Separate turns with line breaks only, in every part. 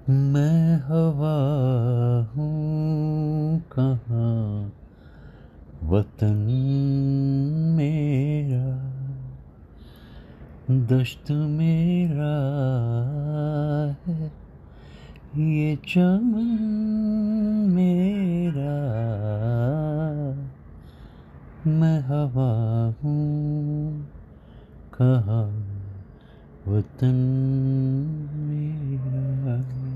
मैं हवा हूँ कहाँ वतन मेरा, दश्त मेरा है ये चमन मेरा। मैं हवा हूँ कहाँ वतन मेरा।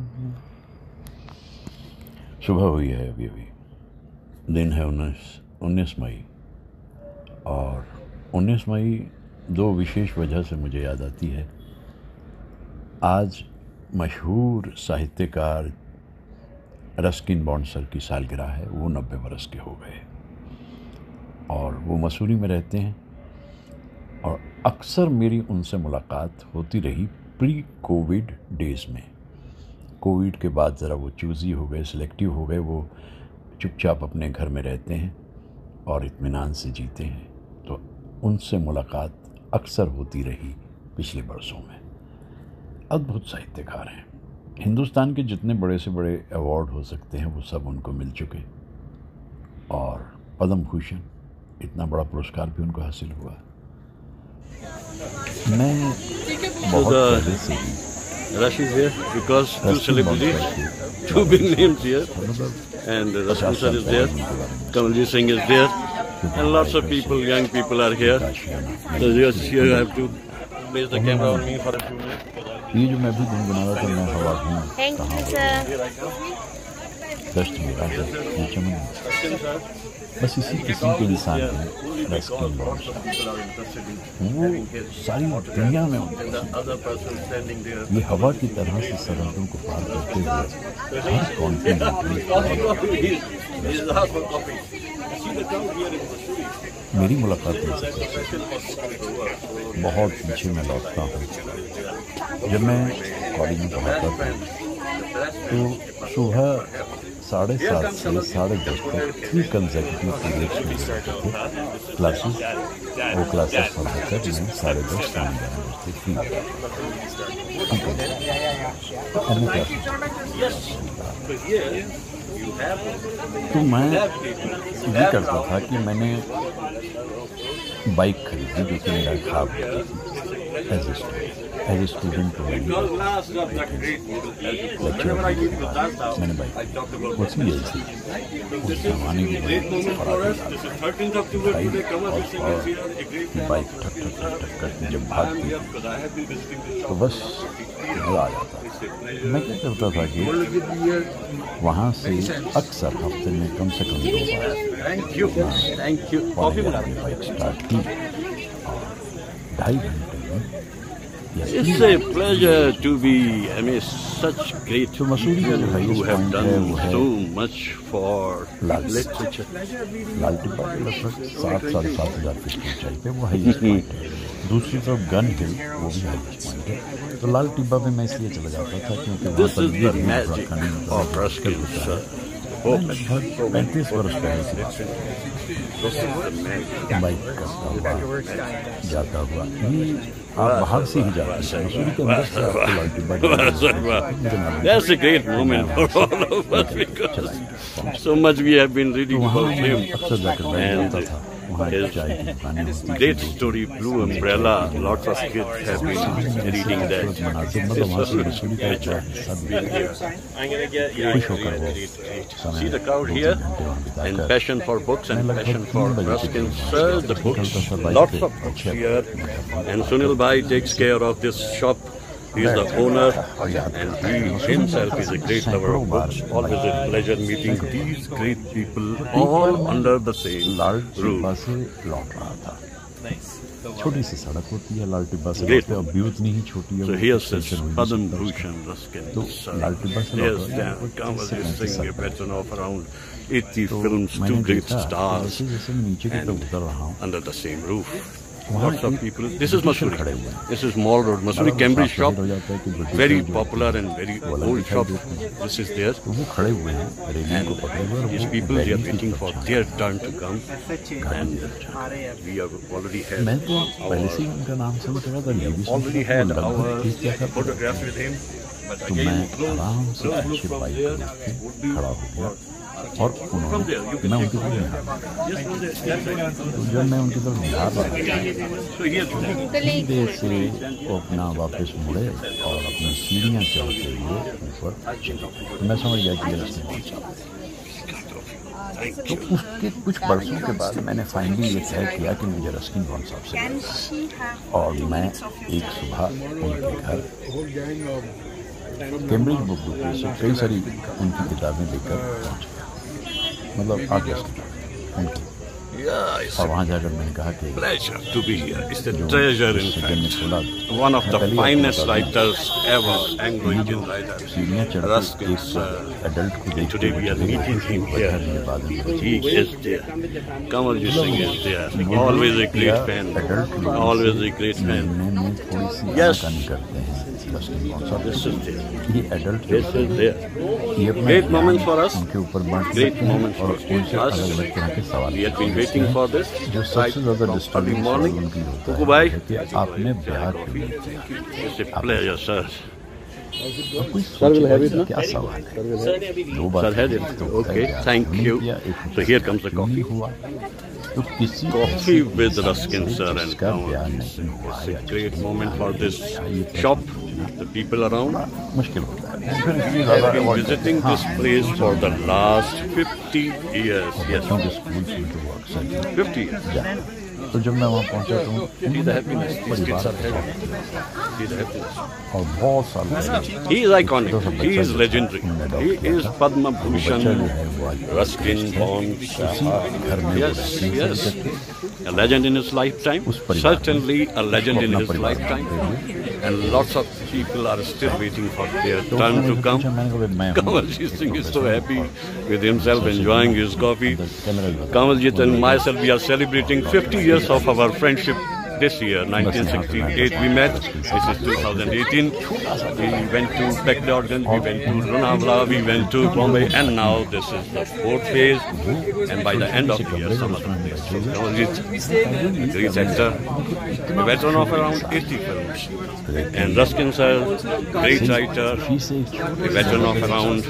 सुबह हुई है अभी अभी, दिन है 19 मई, और 19 मई दो विशेष वजह से मुझे याद आती है। आज मशहूर साहित्यकार रस्किन बॉन्ड सर की सालगिरह है। वो 90 बरस के हो गए और वो मसूरी में रहते हैं, और अक्सर मेरी उनसे मुलाकात होती रही प्री कोविड डेज़ में। कोविड के बाद ज़रा वो चूज़ी हो गए, सिलेक्टिव हो गए, वो चुपचाप अपने घर में रहते हैं और इत्मीनान से जीते हैं। तो उनसे मुलाकात अक्सर होती रही पिछले बरसों में। अद्भुत साहित्यकार हैं। हिंदुस्तान के जितने बड़े से बड़े अवार्ड हो सकते हैं वो सब उनको मिल चुके, और पद्म भूषण इतना बड़ा पुरस्कार भी उनको हासिल हुआ। मैं बहुत पहले से ही
Rush is here because two celebrities, two big names here, and Rasmus sir is there, Kamalji Singh is there, and lots of people, young people are here. So just here I have to place the camera on me for a few minutes.
ये जो मैं भी गुनगुना रहा था, मैं हवा हूँ कहाँ दश्त मेरा है ये चमन। बस इसी किस्म के इंसान हैं रस्किन बॉन्ड सर। वो सारी दुनिया में ये हवा की तरह से सरहदों को पार करते हुए हर कॉन्टिनेंट मेरी मुलाकात बहुत पीछे मैं लौटता हूँ। जब मैं कॉलेज में पढ़ाता था तो सुबह 7:30 से 10:30 तक 3 कंसेक्यूटिव पीरियड्स में रहते थे क्लासेस। वो क्लासेस पढ़ा कर मैं 10:30 से 11 बजे फ्री तो मैं ये करता था कि मैंने बाइक खरीदी, जो कि मेरा ख्वाब एज ए स्टूडेंट मैंने बाइक उसी एज थी उस जमाने की बाइक ठक ठक ठक ठक करके जब भागती तो बस मज़ा आ जाता। मैं क्या करता था कि वहाँ से अक्सर हफ्ते में कम से कम 2 बार बाइक स्टार्ट की और 2.5 घंटे में
It's a pleasure to be, I mean, such great people who have done so much for literature.
लाल टिब्बा के लगभग 7-7,500 फीट की ऊंचाई पे वो हाईएस्ट पॉइंट है। दूसरी तरफ गन हिल वो भी हाईएस्ट पॉइंट है। तो लाल टिब्बा पे मैं इसलिए चला जाता था क्योंकि वहाँ पर ये लगभग 35 वर्ष पहले से बाइक करता हुआ जाता हुआ ये आप बाहर से ही जाते हैं, मसूरी के अंदर से आपको लाल Tibba.
That's a great moment for all of us because so much we have been reading about him,
अक्सर जाकर बैठ जाता था।
his great story Blue Umbrella. Lots of kids have been reading that. See the crowd here, and passion for books and passion for Ruskin sir, the books, lots of books here, and Sunil Bhai takes care of this shop. He is the owner, and he himself is a great lover of books. Always a pleasure meeting these great people, all under the same roof.
लौट रहा था। छोटी सी सड़क होती है लाल टिब्बा से लौटते, और भी उतनी ही छोटी है।
So here's Padam Bhushan Ruskin.
तो लाल टिब्बा से
looking a veteran of around 80 films, 2 great stars, and under the same roof. Lots of people. This is Masuri. This is Mall Road, Masuri Cambridge shop. Very popular and very old shop. This is there. And these people, they are waiting for their turn to come. And we have already had our photograph with him.
तो मैं आराम से अच्छे bike पे खड़ा हो गया और उन्होंने मैं उनकी तरफ निहारा। तो जब मैं उनकी तरफ निहार रहा थोड़ी देर से वो अपना वापस मुड़े और अपनी सीढ़ियाँ चढ़ते हुए ऊपर चले। तो मैं समझ गया कि ये रास्ते पहुँचा। तो उसके कुछ बरसों के बाद मैंने फाइनली ये तय किया कि मुझे रस्किन बॉन्ड साहब से मिलना है। और मैं एक सुबह उनके घर कैम्ब्रिज बुक डिपो से कई सारी उनकी किताबें लेकर पहुँच गया, मतलब 8-10 किताबें उनकी। और वहाँ जाकर मैंने कहा कि
pleasure to be here. It's the treasure in fact. One of the finest writers ever, Anglo-Indian writer. Ruskin sir. And today we are meeting him here. He is there. Kamalji Singh is there. Always a great fan. Always a great fan. Yes. This is there. This is there. Great moments for us. Great moments for us. We have been waiting for this.
जो सबसे ज़्यादा disturbing
morning.
उनकी होता
Kukubai.
है कि आपने ब्याह क्यों नहीं किया।
It's a pleasure, sir.
Sir will have it now. क्या सवाल है? दो बार
Sir had it. Okay, thank you. So here comes the coffee.
हुआ तो किसी
Coffee with Ruskin sir and
जिसका
Kamal.
ब्याह नहीं हुआ
It's a great moment for this shop, the people around.
मुश्किल होता है।
I've been visiting this place for the last 50 years. Yes,
बच्चों के स्कूल से जो अक्सर
50 years.
तो जब मैं वहाँ पहुँचा तो
See the happiness. These kids are happy. See the happiness.
और बहुत साल पहले
He is iconic. He is legendary. He is Padma Bhushan, Ruskin, Bond, Shaha. Yes, yes. A legend in his lifetime. Certainly a legend in his lifetime. And lots of people are still waiting for their turn to come. Kamalji Singh is so happy with himself, enjoying his coffee. Kamalji and myself, we are celebrating 50 years of our friendship this year, 1968 we met. This is 2018. We went to Becklorgan, we went to Lonavala, we went to Bombay, and now this is the 4th phase. And by the end of the year, some other place. Kamalji, great actor, a veteran of around 80 films. And Ruskin sir, great writer, a veteran of around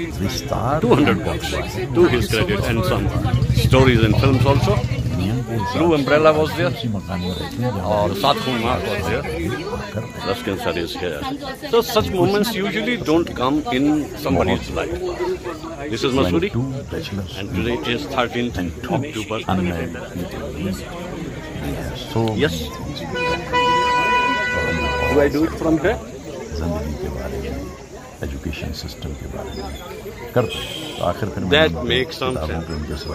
200 books to his credit, and some stories and films also. Blue Umbrella was there, or Satkhun Mark was there. Ruskin sir is here. So such moments usually don't come in somebody's life. This is Masuri, and today is 13th October. Yes. Do I do it from here?
जिंदगी के बारे में, education system के बारे में करते हैं। तो आखिर फिर
That makes some sense.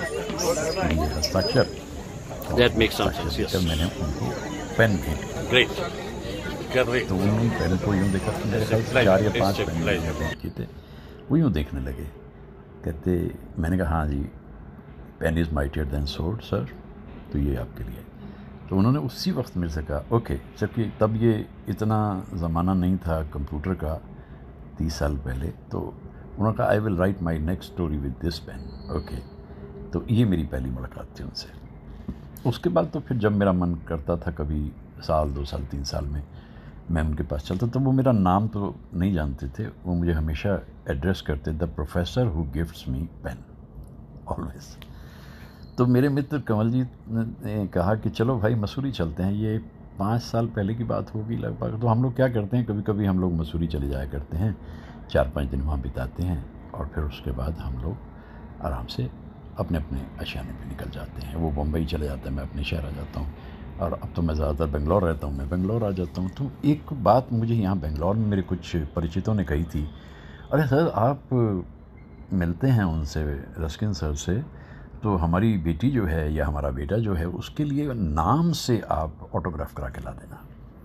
हस्ताक्षर
That makes some sense. Yes.
मैंने उनको पेन भेंट किया।
Great. Great.
तो उन्होंने पेन को यूँ देखा कि मेरे ख्याल से 4 या 5 पेन भेंट किए थे। वो यूँ देखने लगे, कहते, मैंने कहा हाँ जी, pen is mightier than sword sir, तो ये आपके लिए। तो उन्होंने उसी वक्त मेरे से कहा ओके, जबकि तब ये इतना ज़माना नहीं था कंप्यूटर का, 30 साल पहले। तो उन्होंने कहा I will write my next story with this pen. Okay, तो ये मेरी पहली मुलाकात थी उनसे। उसके बाद तो फिर जब मेरा मन करता था कभी साल 2 साल 3 साल में मैं उनके पास चलता, तो वो मेरा नाम तो नहीं जानते थे, वो मुझे हमेशा एड्रेस करते the professor who gifts me pen always. तो मेरे मित्र कमल जी ने कहा कि चलो भाई मसूरी चलते हैं। ये 5 साल पहले की बात होगी लगभग। तो हम लोग क्या करते हैं, कभी कभी हम लोग मसूरी चले जाया करते हैं, 4-5 दिन वहाँ बिताते हैं और फिर उसके बाद हम लोग आराम से अपने अपने आशियाने पे निकल जाते हैं। वो बम्बई चले जाते हैं, मैं अपने शहर आ जाता हूँ, और अब तो मैं ज़्यादातर बेंगलोर रहता हूँ, मैं बेंगलोर आ जाता हूँ। तो एक बात मुझे यहाँ बेंगलोर में मेरे कुछ परिचितों ने कही थी, अरे सर आप मिलते हैं उनसे, रस्किन सर से, तो हमारी बेटी जो है या हमारा बेटा जो है उसके लिए नाम से आप ऑटोग्राफ करा के ला देना।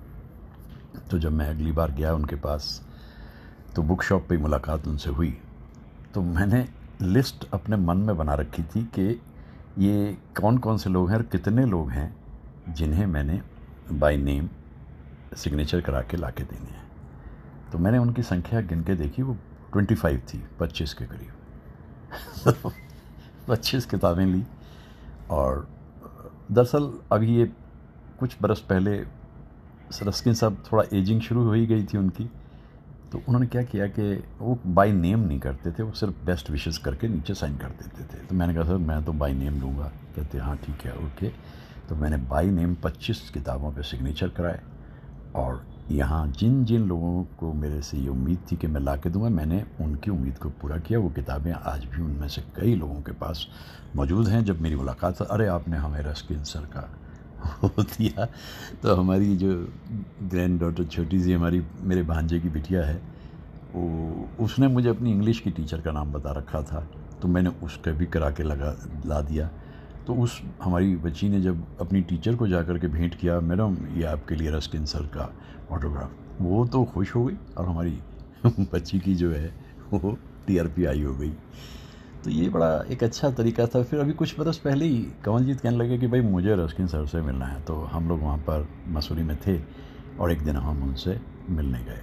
तो जब मैं अगली बार गया उनके पास तो बुक शॉप पे मुलाकात उनसे हुई, तो मैंने लिस्ट अपने मन में बना रखी थी कि ये कौन कौन से लोग हैं और कितने लोग हैं जिन्हें मैंने बाय नेम सिग्नेचर करा के ला के देने हैं। तो मैंने उनकी संख्या गिन के देखी, वो 25 थी, 25 के करीब। 25 किताबें ली। और दरअसल अभी ये कुछ बरस पहले रस्किन साहब थोड़ा एजिंग शुरू हो ही गई थी उनकी, तो उन्होंने क्या किया कि वो बाय नेम नहीं करते थे, वो सिर्फ बेस्ट विशेस करके नीचे साइन कर देते थे। तो मैंने कहा सर मैं तो बाय नेम लूँगा। कहते हाँ ठीक है ओके। तो मैंने बाय नेम 25 किताबों पे सिग्नेचर कराए, और यहाँ जिन जिन लोगों को मेरे से ये उम्मीद थी कि मैं ला के दूँगा, मैंने उनकी उम्मीद को पूरा किया। वो किताबें आज भी उनमें से कई लोगों के पास मौजूद हैं। जब मेरी मुलाकात, अरे आपने हमें रस्किन सर का वो दिया। तो हमारी जो ग्रैंड डॉटर छोटी सी हमारी मेरे भांजे की बिटिया है, वो उसने मुझे अपनी इंग्लिश की टीचर का नाम बता रखा था, तो मैंने उसका भी करा के ला दिया। तो उस हमारी बच्ची ने जब अपनी टीचर को जा कर के भेंट किया, मैडम ये आपके लिए रस्किन सर का ऑटोग्राफ, वो तो खुश हो गई, और हमारी बच्ची की जो है वो टीआरपी आई हो गई। तो ये बड़ा एक अच्छा तरीका था। फिर अभी कुछ बरस पहले ही कमलजीत कहने लगे कि भाई मुझे रस्किन सर से मिलना है। तो हम लोग वहाँ पर मसूरी में थे, और एक दिन हम उनसे मिलने गए।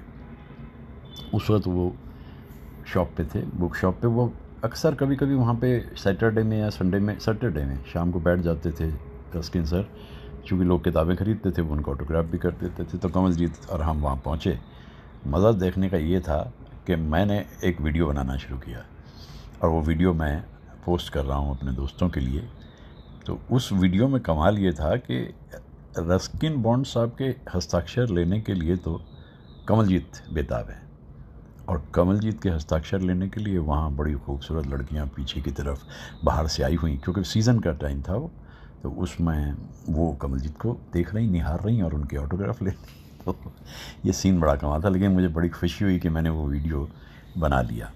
उस वक्त वो शॉप पे थे, बुक शॉप पे। वो अक्सर कभी कभी वहाँ पे सैटरडे में या संडे में, सैटरडे में शाम को बैठ जाते थे रस्किन सर। चूँकि लोग किताबें ख़रीदते थे, वो उनका ऑटोग्राफ भी कर देते थे। तो कमलजीत और हम वहाँ पहुँचे। मज़ा देखने का ये था कि मैंने एक वीडियो बनाना शुरू किया, और वो वीडियो मैं पोस्ट कर रहा हूँ अपने दोस्तों के लिए। तो उस वीडियो में कमाल ये था कि रस्किन बॉन्ड साहब के हस्ताक्षर लेने के लिए तो कमलजीत बेताब है, और कमलजीत के हस्ताक्षर लेने के लिए वहाँ बड़ी खूबसूरत लड़कियाँ पीछे की तरफ बाहर से आई हुई, क्योंकि सीज़न का टाइम था वो। तो उसमें वो कमलजीत को देख रही, निहार रही, और उनके ऑटोग्राफ ले रही। तो ये सीन बड़ा कमाल था, लेकिन मुझे बड़ी खुशी हुई कि मैंने वो वीडियो बना लिया।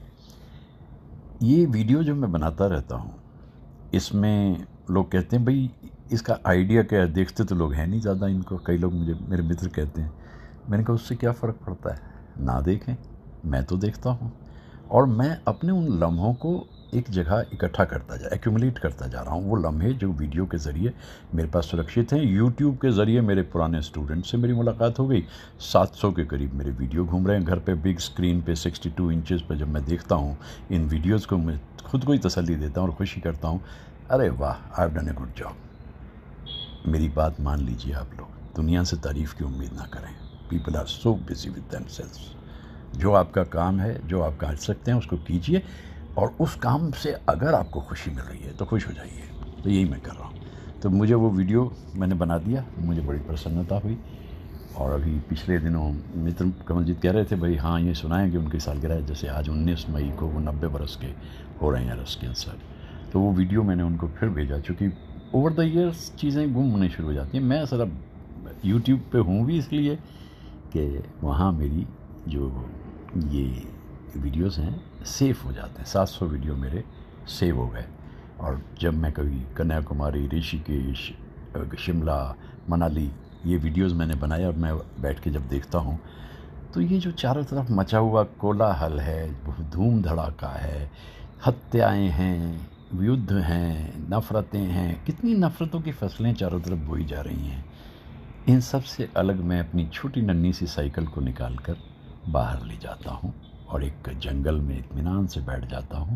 ये वीडियो जो मैं बनाता रहता हूँ, इसमें लोग कहते हैं भाई इसका आइडिया क्या है, देखते तो लोग हैं नहीं ज़्यादा इनको। कई लोग मुझे, मेरे मित्र कहते हैं। मैंने कहा उससे क्या फ़र्क पड़ता है, ना देखें, मैं तो देखता हूँ। और मैं अपने उन लम्हों को एक जगह इकट्ठा एक्यूमुलेट करता जा रहा हूँ। वो लम्हे जो वीडियो के ज़रिए मेरे पास सुरक्षित हैं। यूट्यूब के ज़रिए मेरे पुराने स्टूडेंट से मेरी मुलाकात हो गई। 700 के करीब मेरे वीडियो घूम रहे हैं घर पे, बिग स्क्रीन पे 62 इंचेस पे। जब मैं देखता हूँ इन वीडियोज़ को, मैं खुद को ही तसल्ली देता हूँ और खुशी करता हूँ, अरे वाह, I have done a good job. मेरी बात मान लीजिए आप लोग, दुनिया से तारीफ़ की उम्मीद ना करें। People are so busy with themselves. जो आपका काम है, जो आप कर सकते हैं उसको कीजिए, और उस काम से अगर आपको खुशी मिल रही है तो खुश हो जाइए। तो यही मैं कर रहा हूँ। तो मुझे वो वीडियो मैंने बना दिया, मुझे बड़ी प्रसन्नता हुई। और अभी पिछले दिनों मित्र कमलजीत कह रहे थे भाई हाँ ये सुनाएं कि उनकी सालगिरह है, जैसे आज 19 मई को वो 90 बरस के हो रहे हैं रस्किन सर। तो वो वीडियो मैंने उनको फिर भेजा, चूँकि ओवर द ईयर्स चीज़ें गुम होने शुरू हो जाती हैं। मैं सर यूट्यूब पे हूँ भी इसलिए कि वहाँ मेरी जो ये वीडियोस हैं सेव हो जाते हैं। 700 वीडियो मेरे सेव हो गए। और जब मैं कभी कन्याकुमारी, ऋषिकेश, शिमला, मनाली, ये वीडियोस मैंने बनाए, और मैं बैठ के जब देखता हूँ तो ये जो चारों तरफ मचा हुआ कोलाहल है, धूम धड़ाका है, हत्याएं हैं, युद्ध हैं, नफ़रतें हैं, कितनी नफ़रतों की फसलें चारों तरफ बोई जा रही हैं। इन सब से अलग मैं अपनी छोटी नन्ही सी साइकिल को निकाल कर बाहर ले जाता हूँ, और एक जंगल में इत्मीनान से बैठ जाता हूँ,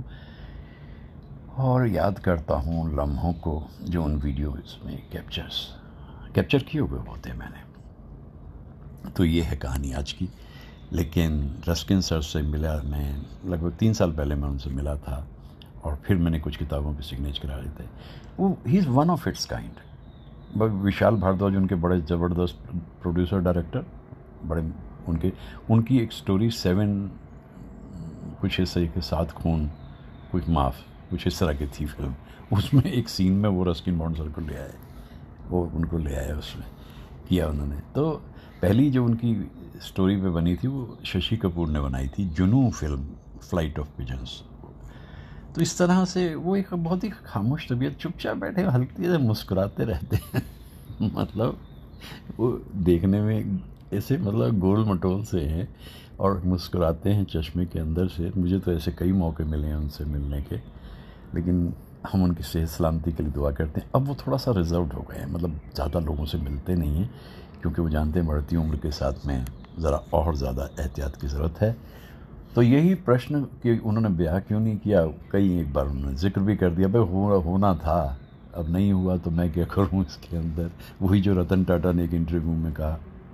और याद करता हूँ उन लम्हों को जो उन वीडियोस में कैप्चर किए हुए होते हैं मैंने। तो ये है कहानी आज की। लेकिन रस्किन सर से मिला मैं लगभग 3 साल पहले, मैं उनसे मिला था, और फिर मैंने कुछ किताबों पे सिग्नेचर कराए थे। वो ही is one of its kind. Vishal Bhardwaj उनके बड़े ज़बरदस्त प्रोड्यूसर डायरेक्टर, बड़े उनकी एक स्टोरी 7 कुछ इस तरह के 7 खून कुछ माफ़ कुछ इस तरह की थी फिल्म। उसमें एक सीन में वो रस्किन बॉन्ड सर को ले आए, वो उनको ले आया, उसमें किया उन्होंने। तो पहली जो उनकी स्टोरी पे बनी थी वो शशि कपूर ने बनाई थी, Junoon film, flight of pigeons. तो इस तरह से वो एक बहुत ही खामोश तबीयत, चुपचाप बैठे हल्की से मुस्कुराते रहते हैं। मतलब वो देखने में ऐसे मतलब गोल मटोल से हैं और मुस्कुराते हैं चश्मे के अंदर से। मुझे तो ऐसे कई मौके मिले हैं उनसे मिलने के, लेकिन हम उनकी सेहत सलामती के लिए दुआ करते हैं। अब वो थोड़ा सा रिजर्व्ड हो गए हैं, मतलब ज़्यादा लोगों से मिलते नहीं हैं, क्योंकि वो जानते हैं बढ़ती उम्र के साथ में ज़रा और ज़्यादा एहतियात की ज़रूरत है। तो यही प्रश्न कि उन्होंने ब्याह क्यों नहीं किया, कई एक बार उन्होंने जिक्र भी कर दिया, भाई होना था, अब नहीं हुआ तो मैं क्या करूं इसके अंदर। वही जो रतन टाटा ने एक इंटरव्यू में कहा,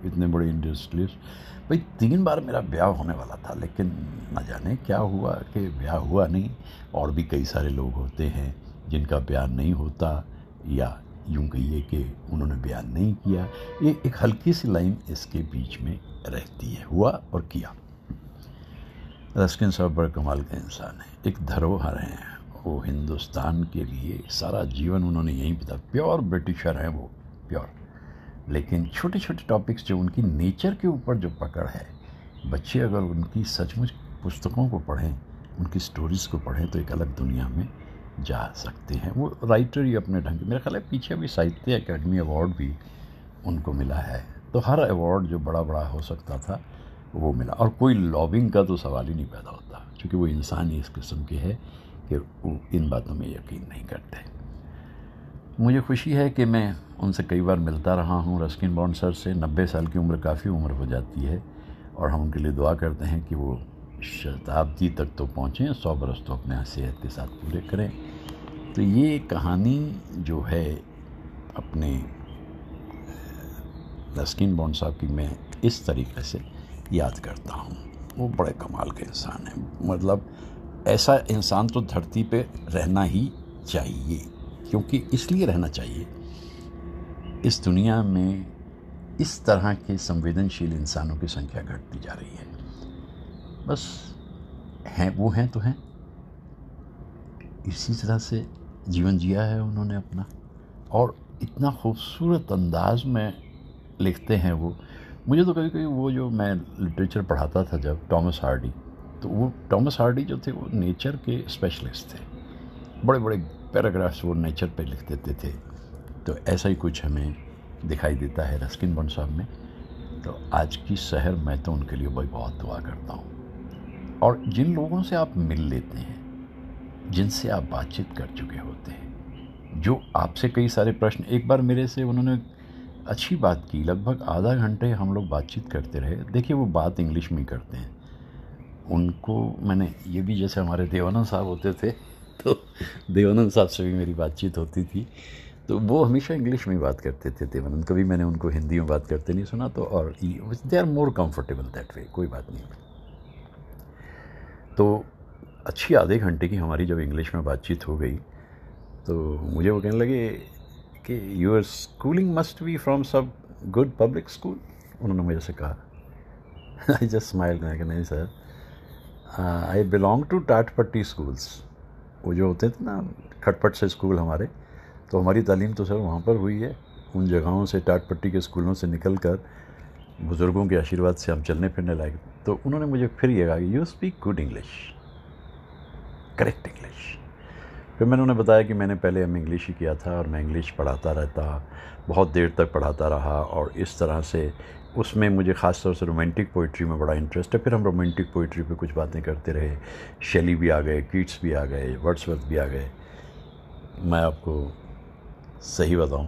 इतने बड़े इंडस्ट्रियलिस्ट। भाई 3 बार मेरा ब्याह होने वाला था, लेकिन न जाने क्या हुआ कि ब्याह हुआ नहीं। और भी कई सारे लोग होते हैं जिनका ब्याह नहीं होता, या यूं कहिए कि उन्होंने ब्याह नहीं किया। ये एक हल्की सी लाइन इसके बीच में रहती है, हुआ और किया। रस्किन साहब बड़े कमाल के इंसान हैं, एक धरोहर हैं। वो हिंदुस्तान के लिए सारा जीवन उन्होंने यहीं बिता, प्योर ब्रिटिशर हैं वो, प्योर। लेकिन छोटे छोटे टॉपिक्स जो उनकी नेचर के ऊपर जो पकड़ है, बच्चे अगर उनकी सचमुच पुस्तकों को पढ़ें, उनकी स्टोरीज़ को पढ़ें, तो एक अलग दुनिया में जा सकते हैं। वो राइटर ही अपने ढंग, मेरा ख्याल है पीछे भी साहित्य अकेडमी अवार्ड भी उनको मिला है। तो हर अवार्ड जो बड़ा बड़ा हो सकता था वो मिला, और कोई लॉबिंग का तो सवाल ही नहीं पैदा होता, क्योंकि वो इंसान ही इस किस्म के है कि वो इन बातों में यकीन नहीं करते। मुझे खुशी है कि मैं उनसे कई बार मिलता रहा हूँ, रस्किन बॉन्ड सर से। 90 साल की उम्र काफ़ी उम्र हो जाती है, और हम उनके लिए दुआ करते हैं कि वो शताब्दी तक तो पहुँचें, 100 बरस तो अपने सेहत के साथ पूरे करें। तो ये कहानी जो है अपने रस्किन बॉन्ड साहब की, मैं इस तरीके से याद करता हूँ। वो बड़े कमाल के इंसान हैं। मतलब ऐसा इंसान तो धरती पे रहना ही चाहिए, क्योंकि इसलिए रहना चाहिए, इस दुनिया में इस तरह के संवेदनशील इंसानों की संख्या घटती जा रही है। बस हैं वो हैं तो हैं, इसी तरह से जीवन जिया है उन्होंने अपना, और इतना खूबसूरत अंदाज में लिखते हैं वो। मुझे तो कभी कभी वो जो मैं लिटरेचर पढ़ाता था जब, टॉमस हार्डी, तो वो टॉमस हार्डी जो थे वो नेचर के स्पेशलिस्ट थे। बड़े बड़े पैराग्राफ्स वो नेचर पे लिख देते थे। तो ऐसा ही कुछ हमें दिखाई देता है रस्किन बॉन्ड साहब में। तो आज की शहर मैं तो उनके लिए भाई बहुत दुआ करता हूँ। और जिन लोगों से आप मिल लेते हैं, जिनसे आप बातचीत कर चुके होते हैं, जो आपसे कई सारे प्रश्न, एक बार मेरे से उन्होंने अच्छी बात की, लगभग आधा घंटे हम लोग बातचीत करते रहे। देखिए वो बात इंग्लिश में करते हैं, उनको मैंने ये भी, जैसे हमारे देवानंद साहब होते थे, तो देवानंद साहब से भी मेरी बातचीत होती थी, तो वो हमेशा इंग्लिश में ही बात करते थे देवानंद। कभी मैंने उनको हिंदी में बात करते नहीं सुना। तो और they are more comfortable that way, कोई बात नहीं। तो अच्छी आधे घंटे की हमारी जब इंग्लिश में बातचीत हो गई, तो मुझे वो कहने लगे कि your schooling must be from some good public school, उन्होंने मुझे से कहा। आई जस्ट स्माइल, कि नहीं सर, आई बिलोंग टू टाटपट्टी स्कूल्स। वो जो होते थे ना खटपट से स्कूल हमारे, तो हमारी तालीम तो सर वहाँ पर हुई है। उन जगहों से, टाटपट्टी के स्कूलों से निकल कर बुज़ुर्गों के आशीर्वाद से हम चलने फिरने लायक। तो उन्होंने मुझे फिर ये कहा कि you speak good English, correct English. फिर मैंने उन्हें बताया कि मैंने पहले इंग्लिश ही किया था, और मैं इंग्लिश पढ़ाता रहता, बहुत देर तक पढ़ाता रहा, और इस तरह से उसमें मुझे ख़ास तौर से रोमांटिक पोइट्री में बड़ा इंटरेस्ट है। फिर हम रोमांटिक पोइट्री पे कुछ बातें करते रहे। शेली भी आ गए, कीट्स भी आ गए, वर्ड्सवर्थ भी आ गए। मैं आपको सही बताऊं,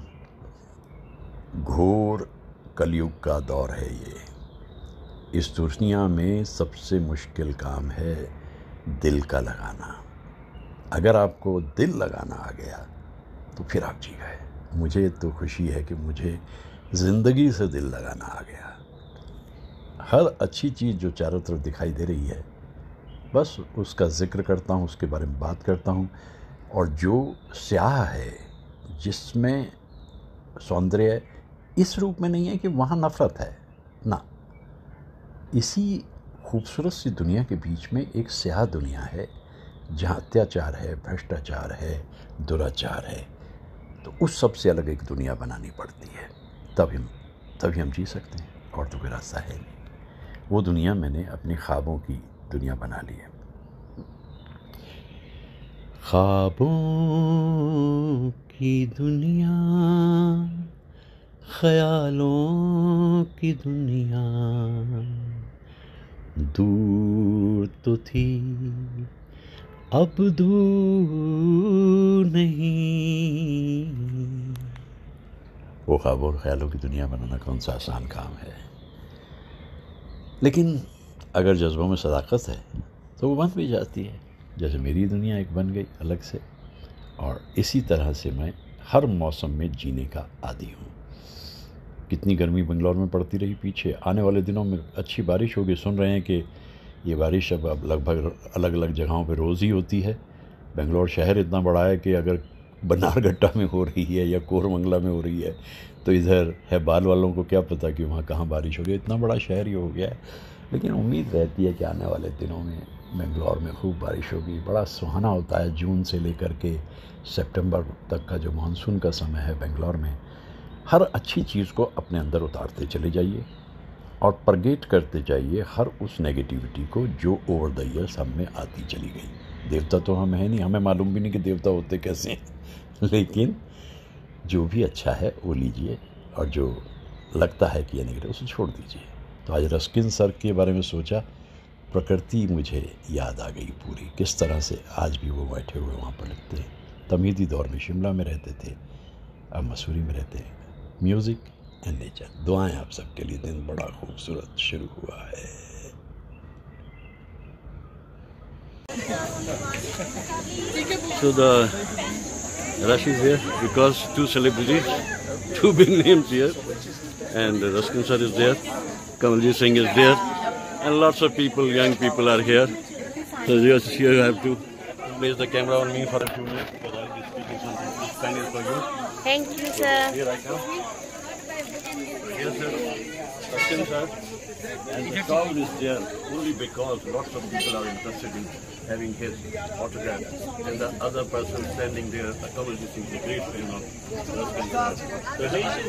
घोर कलयुग का दौर है ये। इस दुनिया में सबसे मुश्किल काम है दिल का लगाना। अगर आपको दिल लगाना आ गया तो फिर आप जी गए। मुझे तो खुशी है कि मुझे ज़िंदगी से दिल लगाना आ गया। हर अच्छी चीज़ जो चारों तरफ दिखाई दे रही है, बस उसका जिक्र करता हूँ, उसके बारे में बात करता हूँ। और जो स्याह है, जिसमें सौंदर्य इस रूप में नहीं है कि वहाँ नफ़रत है ना, इसी खूबसूरत सी दुनिया के बीच में एक स्याह दुनिया है जहाँ अत्याचार है, भ्रष्टाचार है, दुराचार है। तो उस सब से अलग एक दुनिया बनानी पड़ती है, तभी हम जी सकते हैं, और तो कोई रास्ता है नहीं। वो दुनिया मैंने अपने ख्वाबों की दुनिया बना ली है। ख्वाबों की दुनिया, ख्यालों की दुनिया, दूर तो थी अब दूर नहीं। वो ख्वाबों और ख्यालों की दुनिया बनाना कौन सा आसान काम है, लेकिन अगर जज्बों में सदाकत है तो वो बन भी जाती है। जैसे मेरी दुनिया एक बन गई अलग से, और इसी तरह से मैं हर मौसम में जीने का आदी हूँ। कितनी गर्मी बेंगलोर में पड़ती रही पीछे। आने वाले दिनों में अच्छी बारिश होगी। सुन रहे हैं कि ये बारिश अब लगभग अलग अलग जगहों पे रोज़ ही होती है। बेंगलोर शहर इतना बड़ा है कि अगर बनारघट्टा में हो रही है या कोरमंगला में हो रही है तो इधर है बाल वालों को क्या पता कि वहाँ कहाँ बारिश होगी। इतना बड़ा शहर ही हो गया है। लेकिन उम्मीद रहती है कि आने वाले दिनों में बेंगलोर में खूब बारिश होगी। बड़ा सुहाना होता है जून से लेकर के सितंबर तक का जो मानसून का समय है बेंगलोर में। हर अच्छी चीज़ को अपने अंदर उतारते चले जाइए और परगेट करते जाइए हर उस नेगेटिविटी को जो ओवर द ईयर्स हम में आती चली गई। देवता तो हम है नहीं, हमें मालूम भी नहीं कि देवता होते कैसे हैं, लेकिन जो भी अच्छा है वो लीजिए और जो लगता है कि ये नेगेटिव उसे छोड़ दीजिए। तो आज रस्किन सर के बारे में सोचा, प्रकृति मुझे याद आ गई पूरी, किस तरह से आज भी वो बैठे हुए वहाँ पर लिखते हैं। तमीदी दौर में शिमला में रहते थे, अब मसूरी में रहते हैं। Music and nature. दुआएं आप सबके लिए। दिन बड़ा खूबसूरत शुरू हुआ है।
So the rush is here because two celebrities, two big names here, and Raskin sir is there, Kamalji Singh is there, and lots of people, young people are here. So just here I have to place the camera on me for a few minutes because I'll be speaking something Spanish for you.
Thank you, sir.
Here I come. Yes, sir. Raskin sir. And the crowd is there only because lots of people are interested in having his autograph. And the other person standing there, Kamalji Singh, the great fan of Raskin sir. So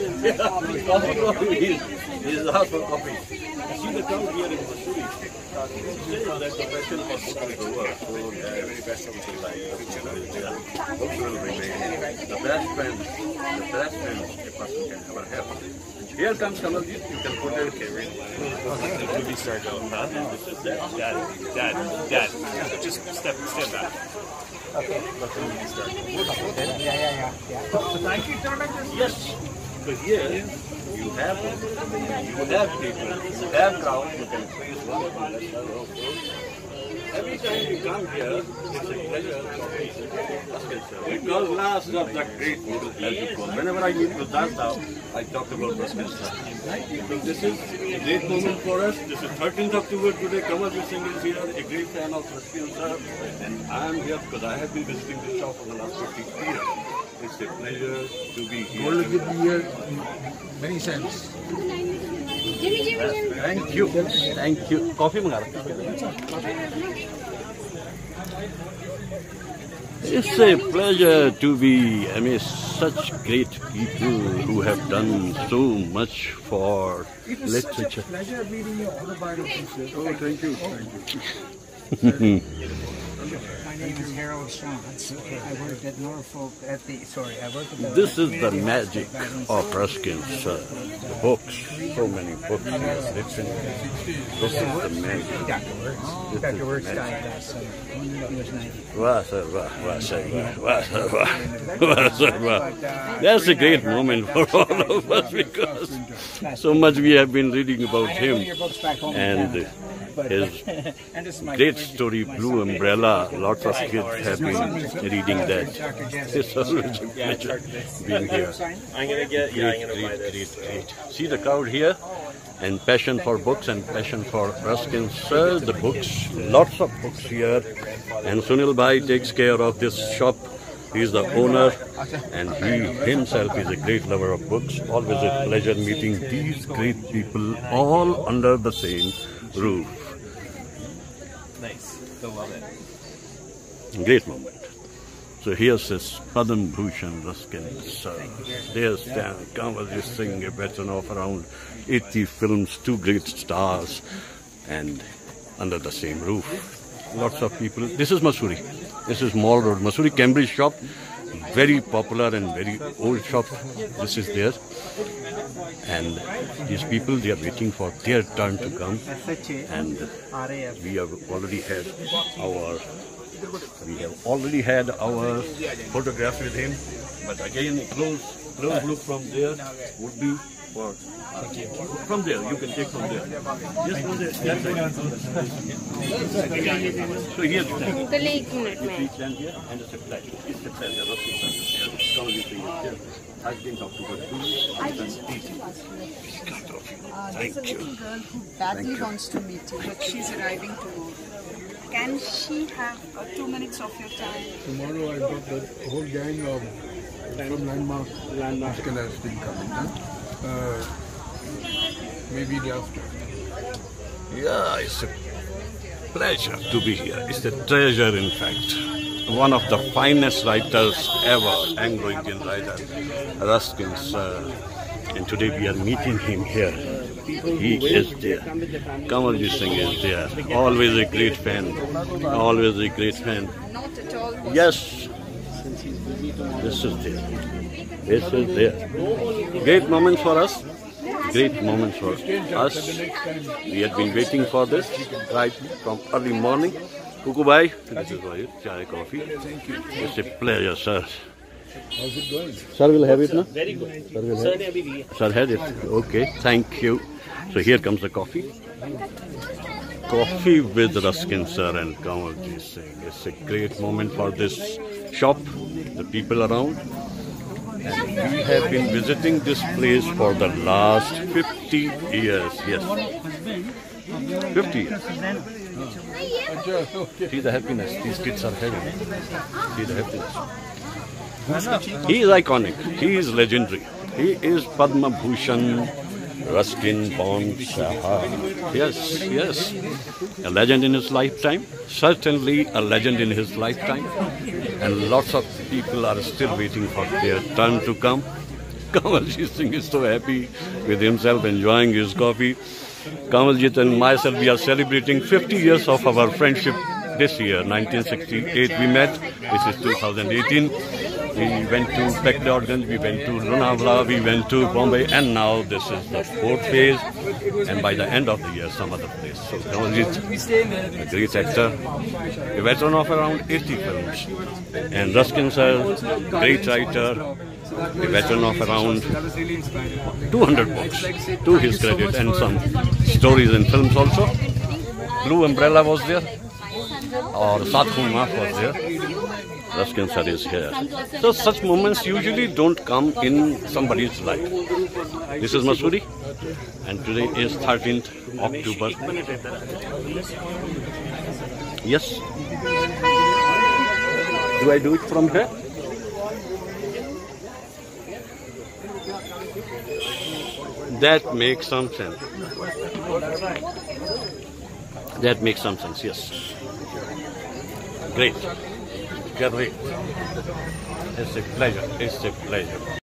he's asked for coffee. You see the crowd here in Missouri. That the passion for books will go up. So very passionate to books will remain the best friend a person can ever have. Here comes Kamalji. You can put it.
The movie star go, huh? This is Dad. Just step back. Okay. Let the movie star go.
Yeah.
So thank you, sir. Yes. So here you have people, you have crowd. You can praise one. Every time you come here, it's a pleasure because last of the great model as you call. Whenever I meet with Danta, I talk about Raskin sir. So this is a great moment for us. This is 13th October today. Kamalji Singh is here, a great fan of Raskin sir, and I am here because I have been visiting this shop for the last 50 years. It's a pleasure to be here.
Gold will be here many times.
Thank you. Coffee मंगा रहा। It's a pleasure to be amidst such great people who have done so much for literature.
It's such a pleasure reading your autobiography.
Oh, thank you.
My name is Harold Schantz. I worked at Norfolk
This is the magic of Ruskin, sir. The books, so many books he has written. This is the magic.
Dr. Works died last summer. He was 90.
That's a great moment for all of us because so much we have been reading about him and his great story, Blue Umbrella. Lots of kids have been reading that. It's always a pleasure being here.
I'm gonna buy this.
Great. See the crowd here? And passion for books and passion for Ruskin sir. The books, lots of books here. And Sunil Bhai takes care of this shop. He is the owner and he himself is a great lover of books. Always a pleasure meeting these great people all under the same roof.
Nice. They'll love it.
Great moment. So here's this Padam Bhushan Ruskin sir. There's Kamalji Singh, a veteran of around 80 films, two great stars, and under the same roof. Lots of people. This is Missouri. This is Mall Road, Missouri Cambridge shop. Very popular and very old shop. This is there. And these people, they are waiting for their turn to come. And we have already had our photograph with him. But again, a close look from there would be for. From there, you can take from there. Just from there. That side. So here you stand.
Uncle, 1 minute में.
Please stand here and just apply. It's the pleasure. Come with me here. I've been talking about you.
There's a little girl who badly wants to meet you, but she's arriving tomorrow. Can she have 2 minutes of your time?
Tomorrow I've got the whole gang of from Landmark Scanners team coming. Maybe the after.
Yeah, it's a pleasure to be here. It's a treasure, in fact. One of the finest writers ever, Anglo-Indian writer, Ruskin sir. And today we are meeting him here. He is there. Kamalji Singh is there. Always a great fan. Always a great fan.
Not at all.
Yes. This is there. This is there. Great moments for us. Great moments for us. We had been waiting for this right from early morning. Kuku bhai, this is for you. Chai, coffee. It's a pleasure, sir.
How's it going?
Sir will have it now?
Very good.
Sir will
Sir
have
ने
it.
अभी लिया.
Sir had it. Okay, thank you. So here comes the coffee. Coffee with Ruskin sir and Kamalji Singh. It's a great moment for this shop, the people around. And we have been visiting this place for the last 50 years. Yes. 50 years. See the happiness these kids are having. See the happiness. He is iconic. He is legendary. He is Padma Bhushan, Ruskin, Bond, Saha. Yes, yes. A legend in his lifetime. Certainly a legend in his lifetime. And lots of people are still waiting for their turn to come. Kamalji Singh is so happy with himself, enjoying his coffee. Kamaljit and myself, we are celebrating 50 years of our friendship this year. 1968 we met. This is 2018. We went to Peckdorgan, we went to Lonavala, we went to Bombay, and now this is the 4th phase. And by the end of the year, some other place. So Kamaljit, a great actor, a veteran of around 80 films. And Ruskin sir, great writer, a veteran of around 200 books to his credit, and some stories and films also. Blue Umbrella was there, or Sadhu Maaf was there. Ruskin sir is here. So such moments usually don't come in somebody's life. This is Masuri, and today is 13th October. Yes. Do I do it from here? That makes some sense. That makes some sense, yes. Great. Great. It's a pleasure. It's a pleasure.